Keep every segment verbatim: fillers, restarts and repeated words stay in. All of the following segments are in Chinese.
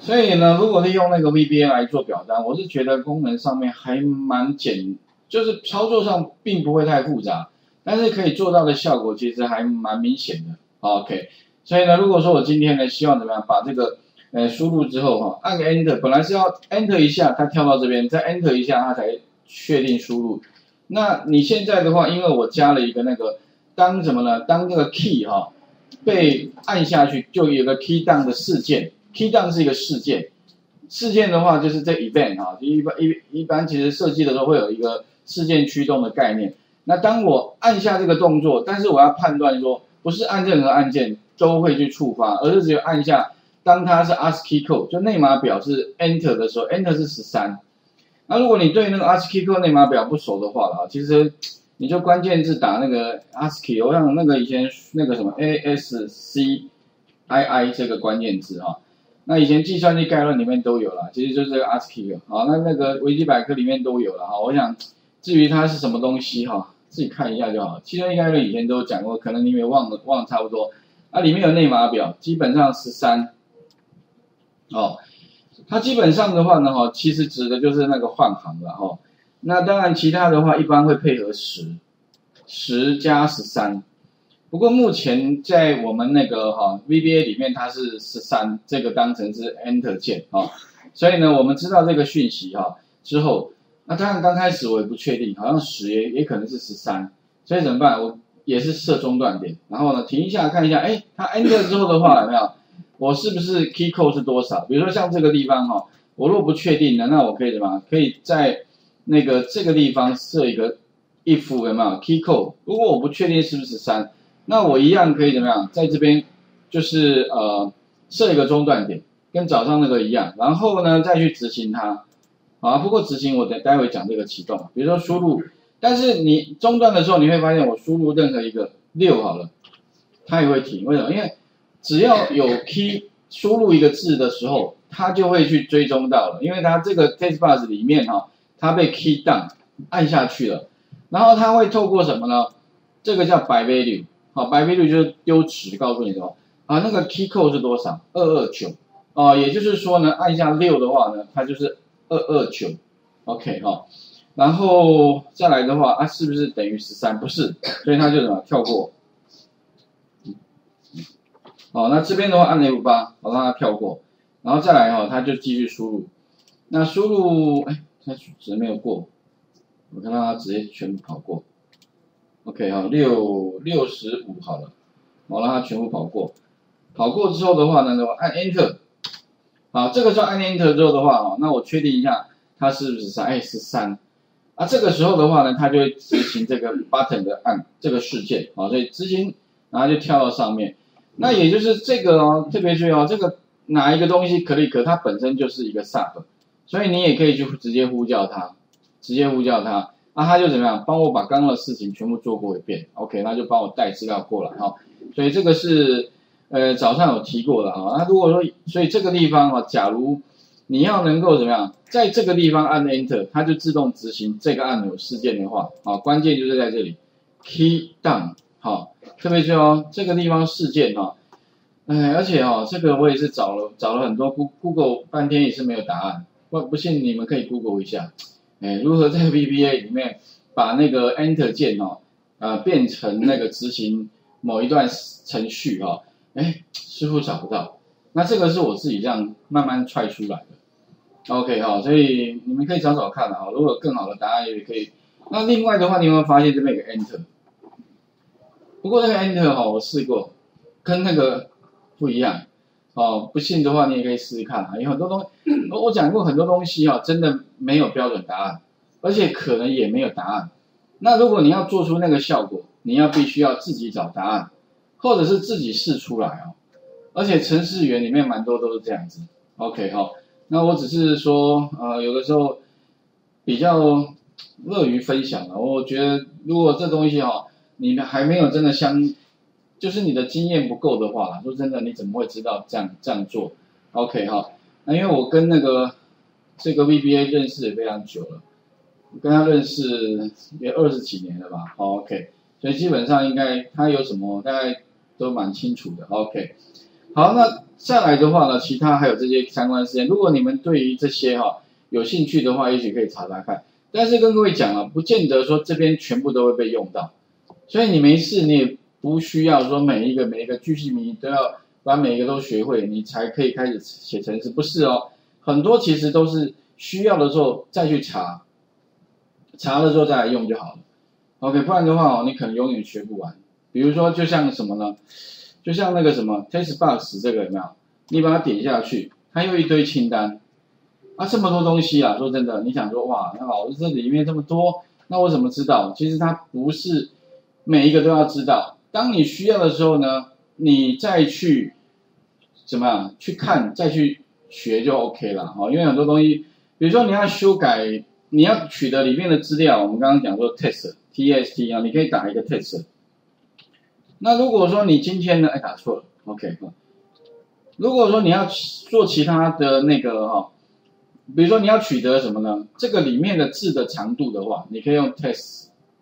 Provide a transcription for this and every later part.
所以呢，如果利用那个 V B A 来做表单，我是觉得功能上面还蛮简，就是操作上并不会太复杂，但是可以做到的效果其实还蛮明显的。OK， 所以呢，如果说我今天呢希望怎么样把这个呃输入之后哈，按个 Enter， 本来是要 Enter 一下，它跳到这边，再 Enter 一下，它才确定输入。那你现在的话，因为我加了一个那个当什么呢？当这个 key 哈被按下去，就有个 key down 的事件。key down 是一个事件，事件的话就是这 event 哈，就一般一一般其实设计的时候会有一个事件驱动的概念。那当我按下这个动作，但是我要判断说，不是按任何按键都会去触发，而是只有按下，当它是 ASCII code 就内码表是 enter 的时候 ，enter 是十三。那如果你对那个 ASCII code 内码表不熟的话啊，其实你就关键字打那个 ASCII， 我想那个以前那个什么 A S C I I 这个关键字哈。那以前计算机概论里面都有了，其实就是这个 ASCII 啊，那那个维基百科里面都有了哈。我想至于它是什么东西哈，自己看一下就好。计算机概论以前都有讲过，可能你也忘了忘了差不多。那、啊、里面有内码表，基本上十三哦，它基本上的话呢哈，其实指的就是那个换行了哈。那当然其他的话一般会配合十，十加十三。不过目前在我们那个哈 V B A 里面，它是十三，这个当成是 Enter 键啊，所以呢，我们知道这个讯息哈之后，那当然刚开始我也不确定，好像十也也可能是十三，所以怎么办？我也是设中断点，然后呢停一下看一下，哎，它 Enter 之后的话有没有？我是不是 Key Code 是多少？比如说像这个地方哈，我如果不确定的，那我可以怎么？可以在那个这个地方设一个 if 有没有 Key Code？ 如果我不确定是不是十三。那我一样可以怎么样，在这边就是呃设一个中断点，跟早上那个一样，然后呢再去执行它，啊，不过执行我等待会讲这个启动，比如说输入，但是你中断的时候你会发现我输入任何一个六好了，它也会停，为什么？因为只要有 key 输入一个字的时候，它就会去追踪到了，因为它这个 text box 里面哈、哦，它被 key down 按下去了，然后它会透过什么呢？这个叫 by value。好，by value就是丢值，告诉你什么啊？那个 key code 是多少？二二九哦，也就是说呢，按下六的话呢，它就是二二九 ，OK 哈、哦。然后再来的话啊，是不是等于十三？不是，所以它就怎么跳过。好，那这边的话按 F 八，好让它跳过，然后再来哈、哦，它就继续输入。那输入哎，它值没有过，我看到它直接全部跑过。OK 哈，六六十五好了，我让它全部跑过，跑过之后的话呢，我按 Enter， 好，这个时候按 Enter 之后的话，那我确定一下它是不是十三，哎十三，啊这个时候的话呢，它就会执行这个 button 的按这个事件，啊，所以执行，然后就跳到上面，那也就是这个哦，特别注意哦，这个哪一个东西 click， 它本身就是一个 sub， 所以你也可以去直接呼叫它，直接呼叫它。那、啊、他就怎么样，帮我把刚刚的事情全部做过一遍 ，OK， 那就帮我带资料过来哈、哦。所以这个是呃早上有提过的哈。那如果说，所以这个地方哈，假如你要能够怎么样，在这个地方按 Enter， 它就自动执行这个按钮事件的话，啊，关键就是在这里 Key Down， 好，特别注意哦，这个地方事件哈，哎，而且哦，这个我也是找了找了很多 Google 半天也是没有答案，不不信你们可以 Google 一下。哎，如何在 V B A 里面把那个 Enter 键哦，啊、呃、变成那个执行某一段程序哈、哦，哎，似乎找不到。那这个是我自己这样慢慢踹出来的。OK 哈、哦，所以你们可以找找看啊，如果有更好的答案也可以。那另外的话，你有没有发现这边有个 Enter？ 不过那个 Enter 哈、哦，我试过，跟那个不一样。哦，不信的话你也可以试试看啊，有很多东西，我讲过很多东西啊，真的没有标准答案，而且可能也没有答案。那如果你要做出那个效果，你要必须要自己找答案，或者是自己试出来哦。而且程式员里面蛮多都是这样子。OK 哈、哦，那我只是说，呃，有的时候比较乐于分享了。我觉得如果这东西哈、哦，你还没有真的相。就是你的经验不够的话，说真的，你怎么会知道这样这样做 ？OK 哈，那因为我跟那个这个 V B A 认识也非常久了，我跟他认识也二十几年了吧、哦、？OK， 所以基本上应该他有什么大概都蛮清楚的。OK， 好，那再来的话呢，其他还有这些相关事件，如果你们对于这些哈、哦、有兴趣的话，也许可以查查看。但是跟各位讲了，不见得说这边全部都会被用到，所以你没事，你也不需要说每一个每一个巨细靡都要把每一个都学会，你才可以开始写程式，不是哦。很多其实都是需要的时候再去查，查了之后再来用就好了。OK， 不然的话哦，你可能永远学不完。比如说，就像什么呢？就像那个什么 text box 这个有没有？你把它点下去，它有一堆清单啊，这么多东西啊！说真的，你想说哇，那老师这里面这么多，那我怎么知道？其实它不是每一个都要知道。当你需要的时候呢，你再去怎么样去看，再去学就 OK 了哈。因为很多东西，比如说你要修改，你要取得里面的资料，我们刚刚讲说 text T S T 啊，你可以打一个 text。那如果说你今天呢，哎，打错了 ，OK 哈。如果说你要做其他的那个哈，比如说你要取得什么呢？这个里面的字的长度的话，你可以用 text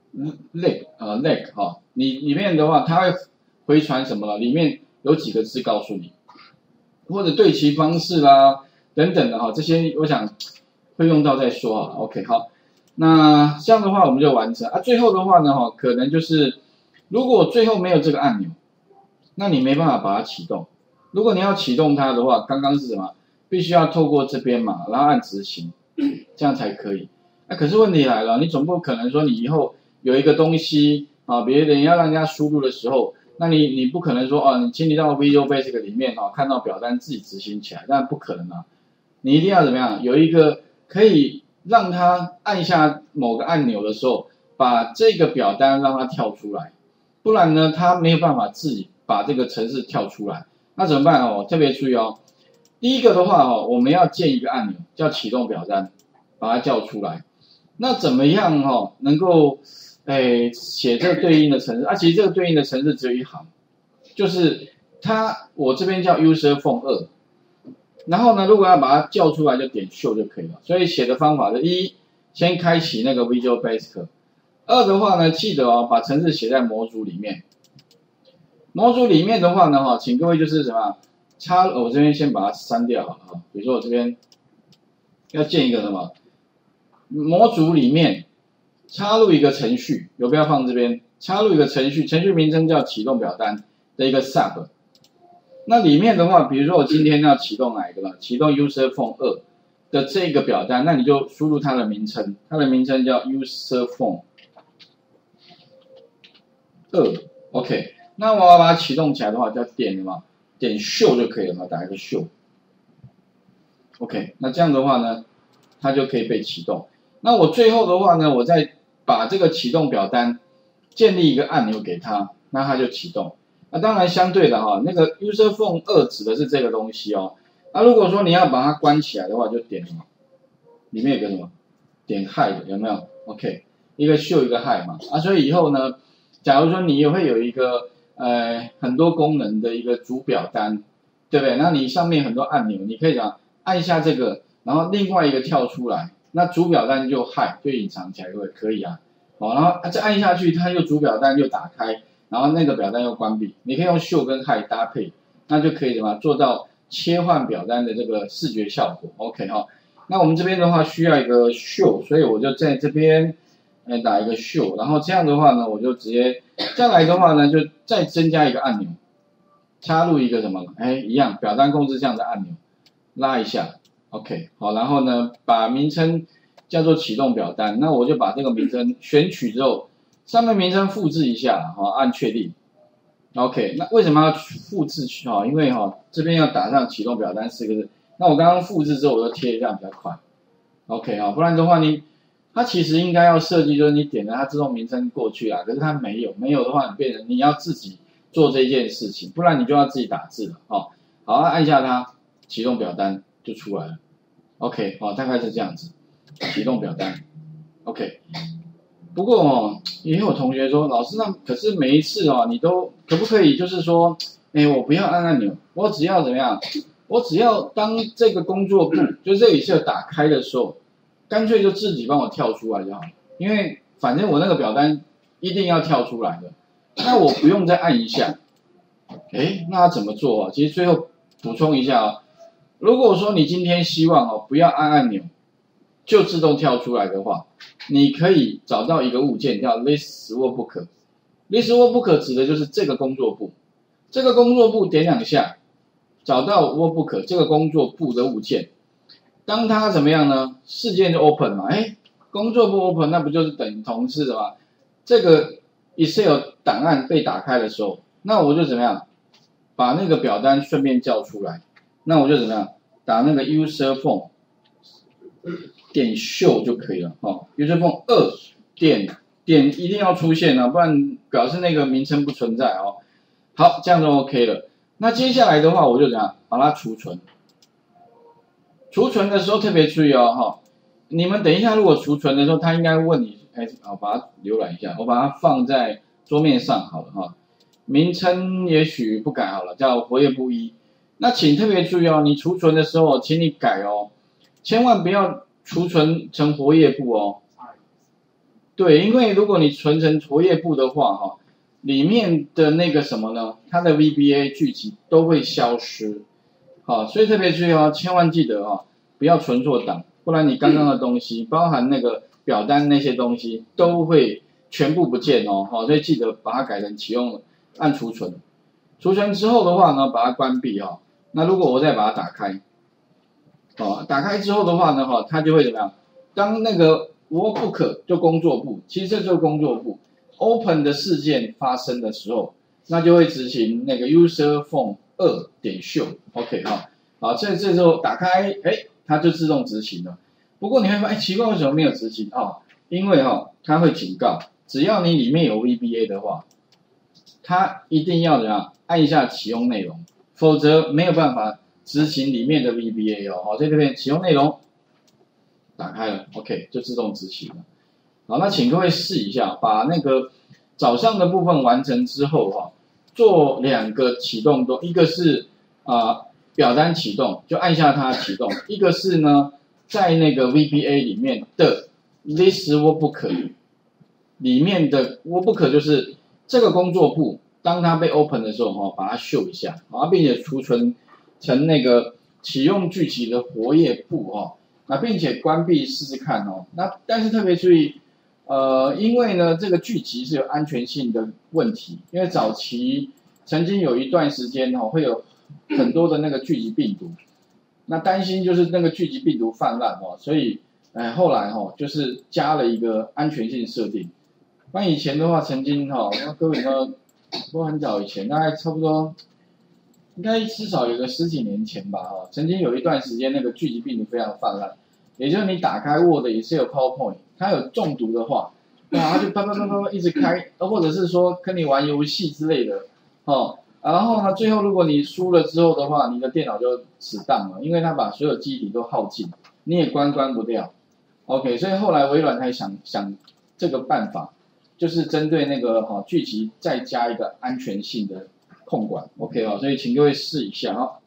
leg 呃 leg 哈，你里面的话它会回传什么了？里面有几个字告诉你，或者对齐方式啦等等的哈，这些我想会用到再说啊。OK 好，那这样的话我们就完成啊。最后的话呢哈，可能就是如果最后没有这个按钮，那你没办法把它启动。如果你要启动它的话，刚刚是什么？必须要透过这边嘛，然后按执行，这样才可以。那、啊、可是问题来了，你总不可能说你以后有一个东西啊，别人要让人家输入的时候，那你你不可能说哦，你进入到 Visual Basic 里面哦，看到表单自己执行起来，那不可能啊。你一定要怎么样？有一个可以让他按下某个按钮的时候，把这个表单让它跳出来，不然呢，他没有办法自己把这个程式跳出来。那怎么办哦？特别注意哦。第一个的话哦，我们要建一个按钮，叫启动表单，把它叫出来。那怎么样哦，能够诶写这个对应的程式？啊，其实这个对应的程式只有一行，就是它我这边叫 user form 二。然后呢，如果要把它叫出来，就点 show 就可以了。所以写的方法是一，先开启那个 Visual Basic。二的话呢，记得哦，把程式写在模组里面。模组里面的话呢，哈，请各位就是什么插，我这边先把它删掉好了哈。比如说我这边要建一个什么模组里面插入一个程序，有没有放这边？插入一个程序，程序名称叫启动表单的一个 sub。那里面的话，比如说我今天要启动哪一个呢？启动 user form 二的这个表单，那你就输入它的名称，它的名称叫 user form 二 ，OK。那我要把它启动起来的话，就要点什么？点 show 就可以了嘛，打一个 show。OK， 那这样的话呢，它就可以被启动。那我最后的话呢，我再把这个启动表单建立一个按钮给它，那它就启动。那当然相对的哈，那个 user form 二指的是这个东西哦。那如果说你要把它关起来的话，就点什么？里面有个什么？点 hide 有没有 ？OK， 一个 show 一个 hide 嘛。啊，所以以后呢，假如说你也会有一个呃很多功能的一个主表单，对不对？那你上面很多按钮，你可以讲按一下这个，然后另外一个跳出来，那主表单就 hide 就隐藏起来，会可以啊。好，然后再按下去，它又主表单又打开。然后那个表单又关闭，你可以用 show 跟 hide 搭配，那就可以什么做到切换表单的这个视觉效果。OK 哈，那我们这边的话需要一个 show， 所以我就在这边呃打一个 show， 然后这样的话呢，我就直接再来的话呢，就再增加一个按钮，插入一个什么？哎，一样表单控制项的按钮，拉一下 ，OK 好，然后呢把名称叫做启动表单，那我就把这个名称选取之后。上面名称复制一下，哈，按确定。OK， 那为什么要复制？哈，因为哈这边要打上启动表单四个字。那我刚刚复制之后，我就贴，这样比较快。OK 啊，不然的话你，它其实应该要设计就是你点了它自动名称过去啊，可是它没有，没有的话你变成你要自己做这件事情，不然你就要自己打字了。哦，好，按一下它，启动表单就出来了。OK， 好，大概是这样子，启动表单。OK。不过哦，也有同学说，老师那可是每一次哦，你都可不可以就是说，哎，我不要按按钮，我只要怎么样？我只要当这个工作簿就这里是打开的时候，干脆就自己帮我跳出来就好了，因为反正我那个表单一定要跳出来的，那我不用再按一下， 哎，那怎么做啊？其实最后补充一下哦，如果说你今天希望哦不要按按钮就自动跳出来的话，你可以找到一个物件叫 List Workbook。List Workbook 指的就是这个工作簿，这个工作簿点两下，找到 Workbook 这个工作簿的物件，当它怎么样呢？事件就 open 嘛，哎，工作簿 open 那不就是等同是的吗？这个 Excel 档案被打开的时候，那我就怎么样？把那个表单顺便叫出来，那我就怎么样？打那个 user form 点 show 就可以了哦 ，user form 二点点一定要出现啊，不然表示那个名称不存在哦。好，这样就 OK 了。那接下来的话，我就怎样把它储存？储存的时候特别注意哦，哈，你们等一下如果储存的时候，他应该问你，哎，好，把它浏览一下，我把它放在桌面上好了哈。名称也许不改好了，叫活页簿一。那请特别注意哦，你储存的时候，请你改哦，千万不要储存成活页簿哦。对，因为如果你存成活页簿的话，哈，里面的那个什么呢，它的 V B A 剧集都会消失。好，所以特别注意哦，千万记得哦，不要存错档，不然你刚刚的东西，包含那个表单那些东西，都会全部不见哦。好，所以记得把它改成启用。按储存，储存之后的话呢，把它关闭哈、哦。那如果我再把它打开，哦，打开之后的话呢，哈、哦，它就会怎么样？当那个 Workbook 就工作簿，其实这就是工作簿 ，Open 的事件发生的时候，那就会执行那个 User Form 二点 Show，OK 哈，好，这这时候打开，哎，它就自动执行了。不过你会发现，哎，奇怪，为什么没有执行？哦，因为哈、哦，它会警告，只要你里面有 V B A 的话。它一定要怎样按一下启用内容，否则没有办法执行里面的 V B A 哦。好，在这边启用内容打开了 ，OK 就自动执行了。好，那请各位试一下，把那个早上的部分完成之后哈，做两个启动动，一个是啊、呃、表单启动，就按下它启动；一个是呢在那个 V B A 里面的 List Workbook 里面的 Workbook 就是。这个工作簿，当它被 open 的时候，哈，把它秀一下，啊，并且储存成那个启用剧集的活页簿，哦，那并且关闭试试看哦。那但是特别注意，呃，因为呢，这个剧集是有安全性的问题，因为早期曾经有一段时间，哈，会有很多的那个剧集病毒，那担心就是那个剧集病毒泛滥，哦，所以，哎，后来，哈，就是加了一个安全性设定。那以前的话，曾经哈、哦，那各位呢，都很早以前，大概差不多，应该至少有个十几年前吧，哈、哦，曾经有一段时间，那个聚集病毒非常泛滥，也就是你打开 Word 也是有 PowerPoint， 它有中毒的话，那它就啪啪啪啪啪一直开，或者是说跟你玩游戏之类的，哦，然后呢，最后如果你输了之后的话，你的电脑就死当了，因为它把所有记忆体都耗尽，你也关关不掉。OK， 所以后来微软才想想这个办法。就是针对那个哈、哦、剧集再加一个安全性的控管 ，OK 哦，所以请各位试一下哈、哦。